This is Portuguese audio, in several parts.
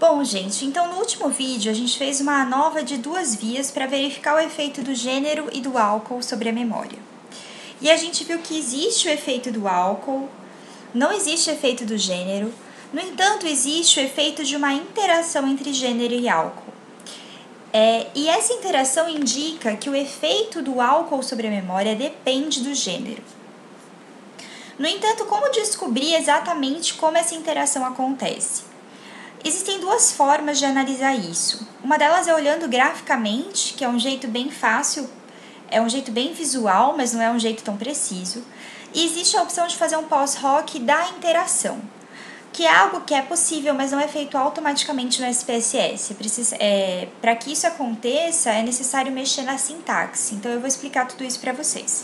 Bom, gente, então no último vídeo a gente fez uma ANOVA de 2 vias para verificar o efeito do gênero e do álcool sobre a memória. E a gente viu que existe o efeito do álcool, não existe o efeito do gênero, no entanto, existe o efeito de uma interação entre gênero e álcool. E essa interação indica que o efeito do álcool sobre a memória depende do gênero. No entanto, como descobrir exatamente como essa interação acontece? Existem 2 formas de analisar isso. Uma delas é olhando graficamente, que é um jeito bem fácil, é um jeito bem visual, mas não é um jeito tão preciso. E existe a opção de fazer um post-hoc da interação, que é algo que é possível, mas não é feito automaticamente no SPSS. Para que isso aconteça, é necessário mexer na sintaxe. Então, eu vou explicar tudo isso para vocês.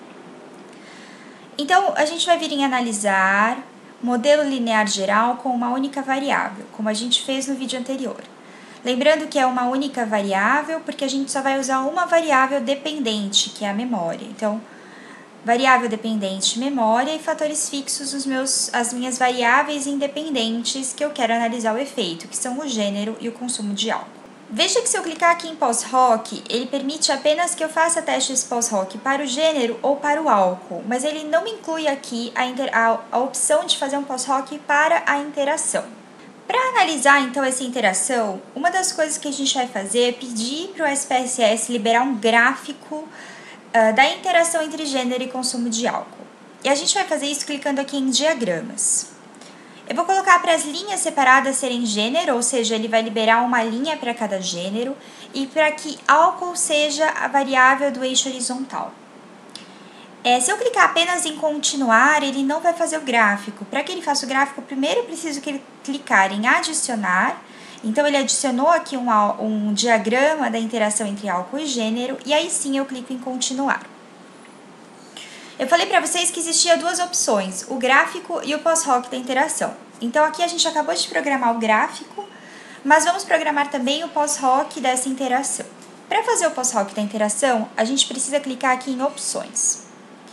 Então, a gente vai vir em analisar modelo linear geral com uma única variável, como a gente fez no vídeo anterior. Lembrando que é uma única variável, porque a gente só vai usar uma variável dependente, que é a memória. Então, variável dependente memória e fatores fixos as minhas variáveis independentes que eu quero analisar o efeito, que são o gênero e o consumo de álcool. Veja que se eu clicar aqui em post-hoc, ele permite apenas que eu faça testes post-hoc para o gênero ou para o álcool, mas ele não me inclui aqui a opção de fazer um post-hoc para a interação. Para analisar então essa interação, uma das coisas que a gente vai fazer é pedir para o SPSS liberar um gráfico da interação entre gênero e consumo de álcool. E a gente vai fazer isso clicando aqui em diagramas. Eu vou colocar para as linhas separadas serem gênero, ou seja, ele vai liberar uma linha para cada gênero, e para que álcool seja a variável do eixo horizontal. Se eu clicar apenas em continuar, ele não vai fazer o gráfico. Para que ele faça o gráfico, primeiro eu preciso que ele clicar em adicionar. Então, ele adicionou aqui um diagrama da interação entre álcool e gênero, e aí sim eu clico em continuar. Eu falei para vocês que existia 2 opções, o gráfico e o post-hoc da interação. Então, aqui a gente acabou de programar o gráfico, mas vamos programar também o post-hoc dessa interação. Para fazer o post-hoc da interação, a gente precisa clicar aqui em opções.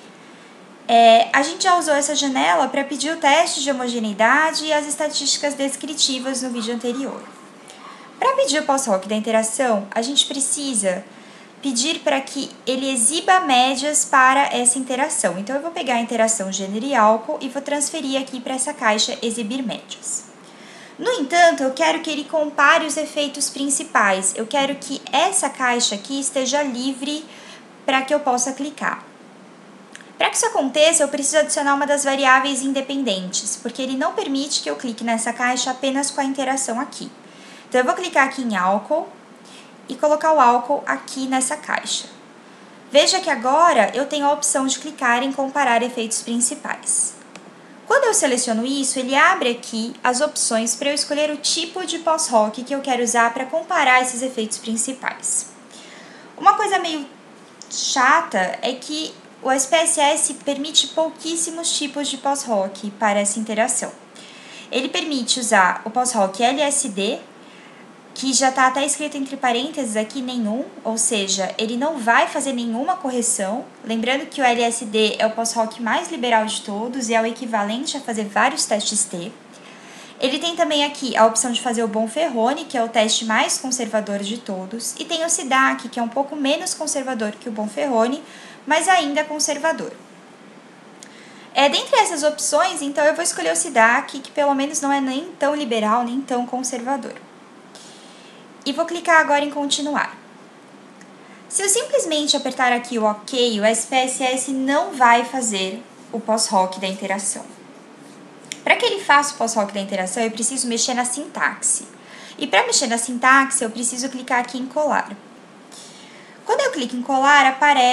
A gente já usou essa janela para pedir o teste de homogeneidade e as estatísticas descritivas no vídeo anterior. Para pedir o post-hoc da interação, a gente precisa pedir para que ele exiba médias para essa interação. Então, eu vou pegar a interação gênero e álcool e vou transferir aqui para essa caixa exibir médias. No entanto, eu quero que ele compare os efeitos principais. Eu quero que essa caixa aqui esteja livre para que eu possa clicar. Para que isso aconteça, eu preciso adicionar uma das variáveis independentes, porque ele não permite que eu clique nessa caixa apenas com a interação aqui. Então, eu vou clicar aqui em álcool e colocar o álcool aqui nessa caixa. Veja que agora eu tenho a opção de clicar em comparar efeitos principais. Quando eu seleciono isso, ele abre aqui as opções para eu escolher o tipo de post-hoc que eu quero usar para comparar esses efeitos principais. Uma coisa meio chata é que o SPSS permite pouquíssimos tipos de post-hoc para essa interação. Ele permite usar o post-hoc LSD, que já está até escrito entre parênteses aqui, nenhum, ou seja, ele não vai fazer nenhuma correção. Lembrando que o LSD é o post-hoc mais liberal de todos e é o equivalente a fazer vários testes T. Ele tem também aqui a opção de fazer o Bonferroni, que é o teste mais conservador de todos, e tem o SIDAC, que é um pouco menos conservador que o Bonferroni, mas ainda conservador. Dentre essas opções, então, eu vou escolher o SIDAC, que pelo menos não é nem tão liberal, nem tão conservador. E vou clicar agora em continuar. Se eu simplesmente apertar aqui o OK, o SPSS não vai fazer o post-hoc da interação. Para que ele faça o post-hoc da interação, eu preciso mexer na sintaxe. E para mexer na sintaxe, eu preciso clicar aqui em colar. Quando eu clico em colar,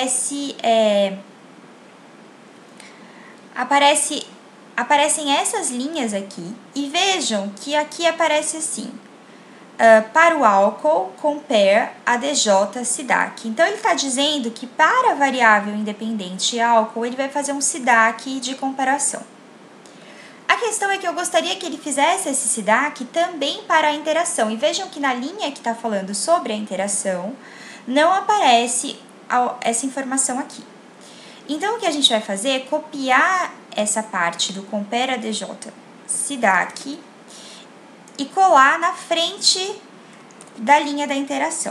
aparecem essas linhas aqui. E vejam que aqui aparece assim: para o álcool, compare ADJ SIDAC. Então, ele está dizendo que para a variável independente álcool, ele vai fazer um SIDAC de comparação. A questão é que eu gostaria que ele fizesse esse SIDAC também para a interação. E vejam que na linha que está falando sobre a interação, não aparece essa informação aqui. Então, o que a gente vai fazer é copiar essa parte do compare ADJ SIDAC e colar na frente da linha da interação.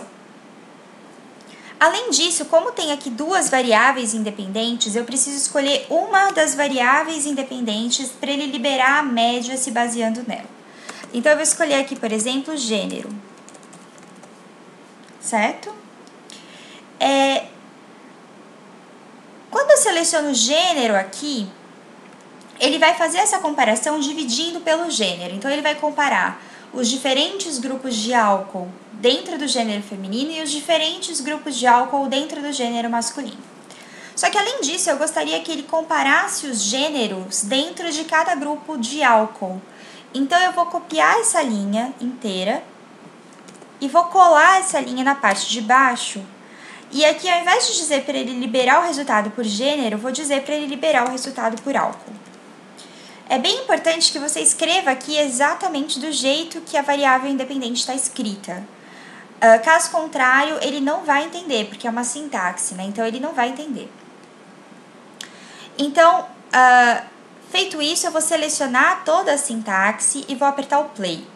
Além disso, como tem aqui duas variáveis independentes, eu preciso escolher uma das variáveis independentes para ele liberar a média se baseando nela. Então, eu vou escolher aqui, por exemplo, gênero. Certo? Quando eu seleciono gênero aqui, ele vai fazer essa comparação dividindo pelo gênero. Então, ele vai comparar os diferentes grupos de álcool dentro do gênero feminino e os diferentes grupos de álcool dentro do gênero masculino. Só que, além disso, eu gostaria que ele comparasse os gêneros dentro de cada grupo de álcool. Então, eu vou copiar essa linha inteira e vou colar essa linha na parte de baixo. E aqui, ao invés de dizer para ele liberar o resultado por gênero, vou dizer para ele liberar o resultado por álcool. É bem importante que você escreva aqui exatamente do jeito que a variável independente está escrita. Caso contrário, ele não vai entender, porque é uma sintaxe, né? Então, ele não vai entender. Então, feito isso, eu vou selecionar toda a sintaxe e vou apertar o play.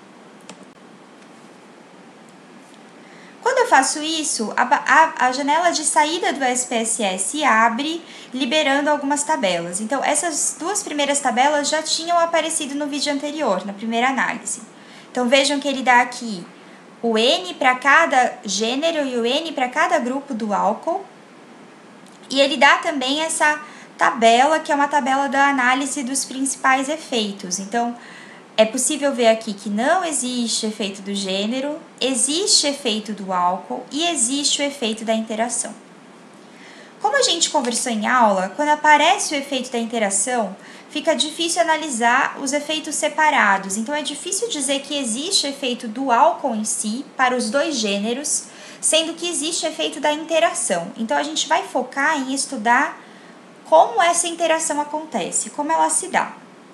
Quando eu faço isso, a janela de saída do SPSS abre, liberando algumas tabelas. Então, essas duas primeiras tabelas já tinham aparecido no vídeo anterior, na primeira análise. Então, vejam que ele dá aqui o N para cada gênero e o N para cada grupo do álcool. E ele dá também essa tabela, que é uma tabela da análise dos principais efeitos. Então, é possível ver aqui que não existe efeito do gênero, existe efeito do álcool e existe o efeito da interação. Como a gente conversou em aula, quando aparece o efeito da interação, fica difícil analisar os efeitos separados. Então, é difícil dizer que existe efeito do álcool em si para os dois gêneros, sendo que existe efeito da interação. Então, a gente vai focar em estudar como essa interação acontece, como ela se dá.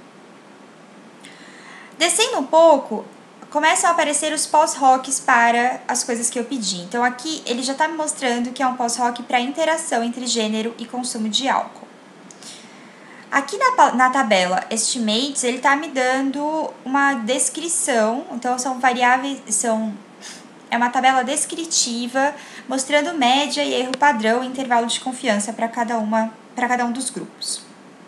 Descendo um pouco, começam a aparecer os pós-hocs para as coisas que eu pedi. Então, aqui ele já está me mostrando que é um pós-hoc para interação entre gênero e consumo de álcool. Aqui na tabela Estimates, ele está me dando uma descrição. Então, são variáveis, é uma tabela descritiva, mostrando média e erro padrão e intervalo de confiança para cada um dos grupos.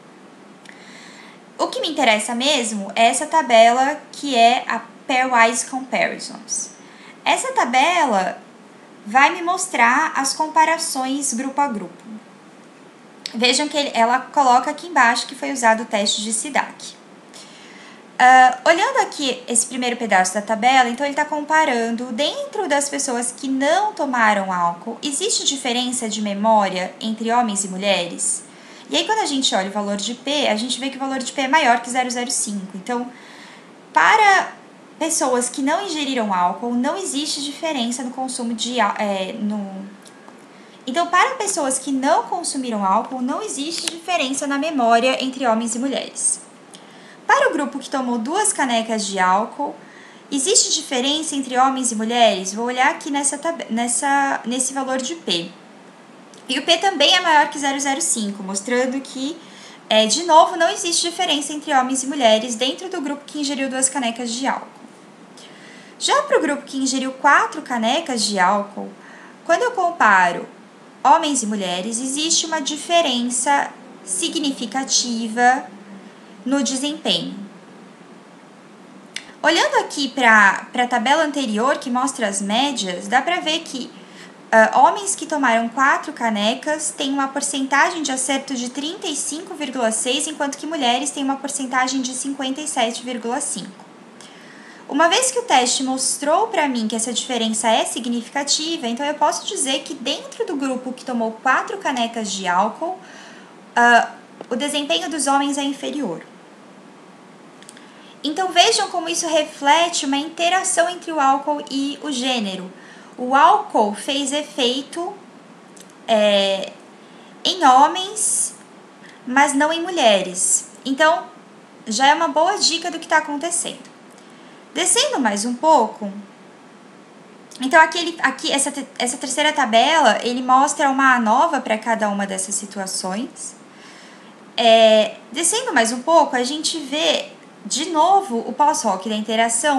O que me interessa mesmo é essa tabela que é a Pairwise Comparisons. Essa tabela vai me mostrar as comparações grupo a grupo. Vejam que ela coloca aqui embaixo que foi usado o teste de SIDAC. Olhando aqui esse primeiro pedaço da tabela, então ele está comparando dentro das pessoas que não tomaram álcool, existe diferença de memória entre homens e mulheres? E aí, quando a gente olha o valor de P, a gente vê que o valor de P é maior que 0,05. Então, para pessoas que não ingeriram álcool, não existe diferença no consumo de Então, para pessoas que não consumiram álcool, não existe diferença na memória entre homens e mulheres. Para o grupo que tomou 2 canecas de álcool, existe diferença entre homens e mulheres? Vou olhar aqui nesse valor de P. E o P também é maior que 0,05, mostrando que, de novo, não existe diferença entre homens e mulheres dentro do grupo que ingeriu 2 canecas de álcool. Já para o grupo que ingeriu 4 canecas de álcool, quando eu comparo homens e mulheres, existe uma diferença significativa no desempenho. Olhando aqui para a tabela anterior, que mostra as médias, dá para ver que homens que tomaram 4 canecas têm uma porcentagem de acerto de 35,6%, enquanto que mulheres têm uma porcentagem de 57,5%. Uma vez que o teste mostrou para mim que essa diferença é significativa, então eu posso dizer que dentro do grupo que tomou 4 canecas de álcool, o desempenho dos homens é inferior. Então vejam como isso reflete uma interação entre o álcool e o gênero. O álcool fez efeito em homens, mas não em mulheres. Então, já é uma boa dica do que está acontecendo. Descendo mais um pouco, então aqui essa terceira tabela, ele mostra uma ANOVA para cada uma dessas situações. Descendo mais um pouco, a gente vê de novo o pós-hoc da interação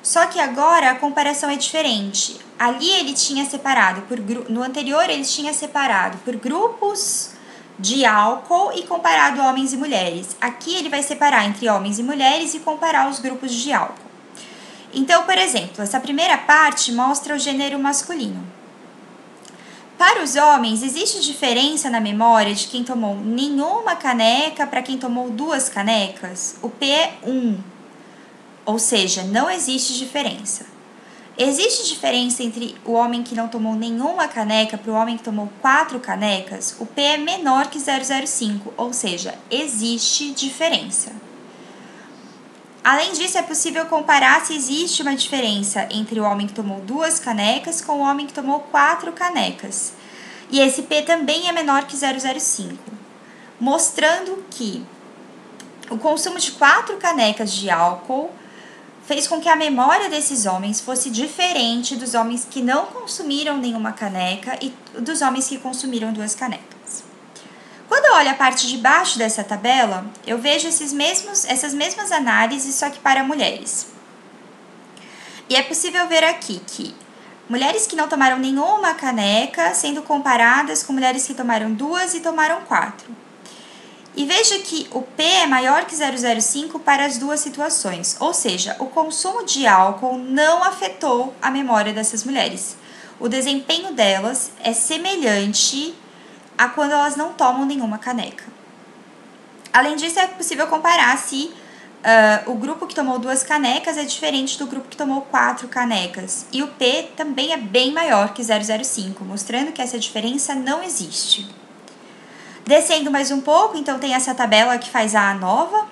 Só que agora a comparação é diferente. Ali ele tinha separado, no anterior ele tinha separado por grupos de álcool e comparado homens e mulheres. Aqui ele vai separar entre homens e mulheres e comparar os grupos de álcool. Então, por exemplo, essa primeira parte mostra o gênero masculino. Para os homens, existe diferença na memória de quem tomou nenhuma caneca para quem tomou 2 canecas? O P é 1, ou seja, não existe diferença. Existe diferença entre o homem que não tomou nenhuma caneca para o homem que tomou 4 canecas? O P é menor que 0,05, ou seja, existe diferença. Além disso, é possível comparar se existe uma diferença entre o homem que tomou 2 canecas com o homem que tomou 4 canecas. E esse P também é menor que 0,05, mostrando que o consumo de 4 canecas de álcool fez com que a memória desses homens fosse diferente dos homens que não consumiram nenhuma caneca e dos homens que consumiram 2 canecas. Quando eu olho a parte de baixo dessa tabela, eu vejo essas mesmas análises, só que para mulheres. E é possível ver aqui que mulheres que não tomaram nenhuma caneca sendo comparadas com mulheres que tomaram 2 e tomaram 4. E veja que o P é maior que 0,05 para as 2 situações, ou seja, o consumo de álcool não afetou a memória dessas mulheres. O desempenho delas é semelhante a quando elas não tomam nenhuma caneca. Além disso, é possível comparar se o grupo que tomou 2 canecas é diferente do grupo que tomou 4 canecas. E o P também é bem maior que 0,05, mostrando que essa diferença não existe. Descendo mais um pouco, então tem essa tabela que faz a ANOVA.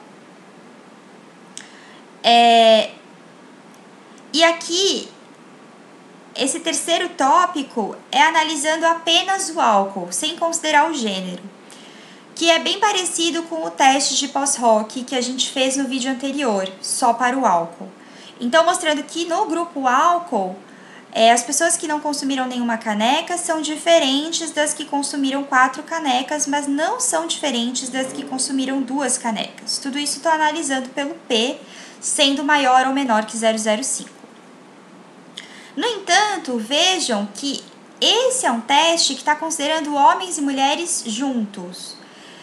E aqui, esse terceiro tópico é analisando apenas o álcool, sem considerar o gênero, que é bem parecido com o teste de pós-hoc que a gente fez no vídeo anterior, só para o álcool. Então, mostrando que no grupo álcool, as pessoas que não consumiram nenhuma caneca são diferentes das que consumiram 4 canecas, mas não são diferentes das que consumiram 2 canecas. Tudo isso estou analisando pelo P, sendo maior ou menor que 0,05. No entanto, vejam que esse é um teste que está considerando homens e mulheres juntos.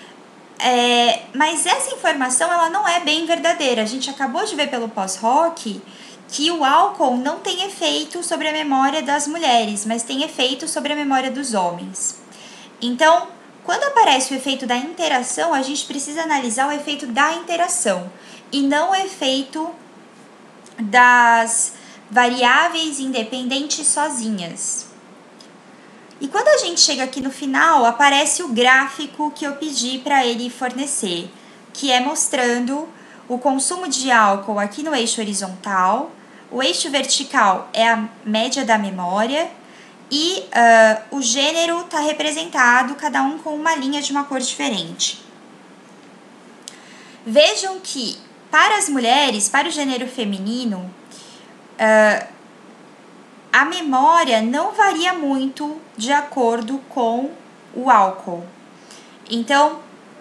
Mas essa informação ela não é bem verdadeira. A gente acabou de ver pelo pós-hoc que o álcool não tem efeito sobre a memória das mulheres, mas tem efeito sobre a memória dos homens. Então, quando aparece o efeito da interação, a gente precisa analisar o efeito da interação e não o efeito das variáveis independentes sozinhas. E quando a gente chega aqui no final, aparece o gráfico que eu pedi para ele fornecer, que é mostrando o consumo de álcool aqui no eixo horizontal, o eixo vertical é a média da memória e o gênero está representado, cada um com uma linha de uma cor diferente. Vejam que para as mulheres, para o gênero feminino, a memória não varia muito de acordo com o álcool. Então,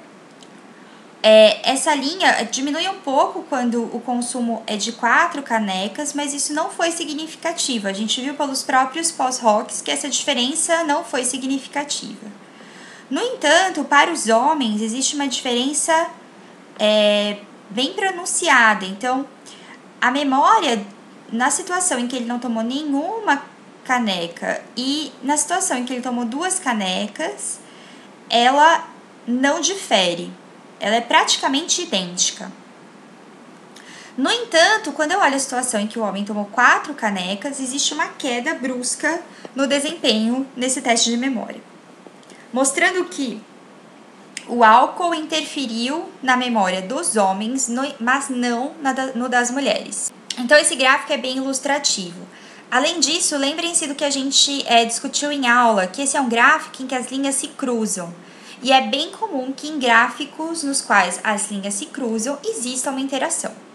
essa linha diminui um pouco quando o consumo é de 4 canecas, mas isso não foi significativo. A gente viu pelos próprios pós-hocs que essa diferença não foi significativa. No entanto, para os homens, existe uma diferença bem pronunciada. Então, a memória, na situação em que ele não tomou nenhuma caneca e na situação em que ele tomou 2 canecas, ela não difere. Ela é praticamente idêntica. No entanto, quando eu olho a situação em que o homem tomou 4 canecas, existe uma queda brusca no desempenho nesse teste de memória, mostrando que o álcool interferiu na memória dos homens, mas não no das mulheres. Então, esse gráfico é bem ilustrativo. Além disso, lembrem-se do que a gente discutiu em aula, que esse é um gráfico em que as linhas se cruzam. E é bem comum que em gráficos nos quais as linhas se cruzam exista uma interação.